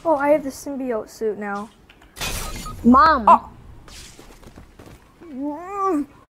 Oh, I have the symbiote suit now. Mom. Oh.